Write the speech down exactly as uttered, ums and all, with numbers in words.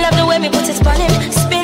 love the way me put it on him. Spin